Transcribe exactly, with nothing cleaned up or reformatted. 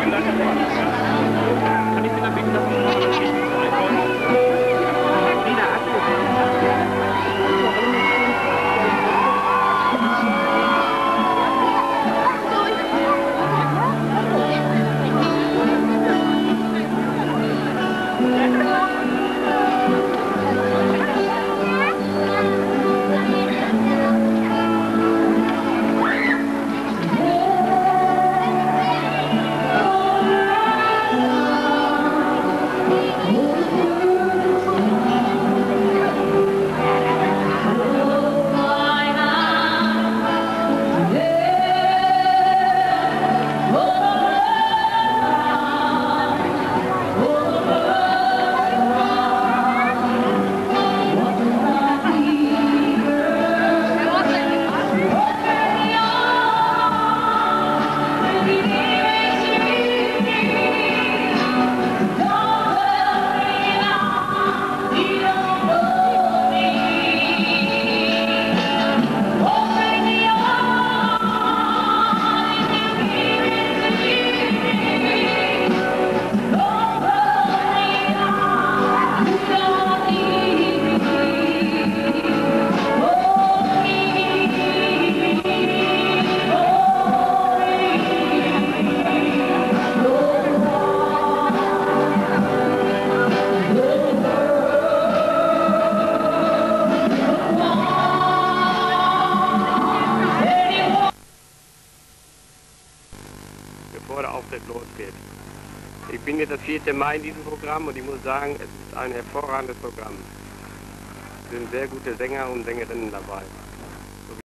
Bevor der Auftritt losgeht. Ich bin jetzt das vierte Mal in diesem Programm und ich muss sagen, es ist ein hervorragendes Programm. Es sind sehr gute Sänger und Sängerinnen dabei.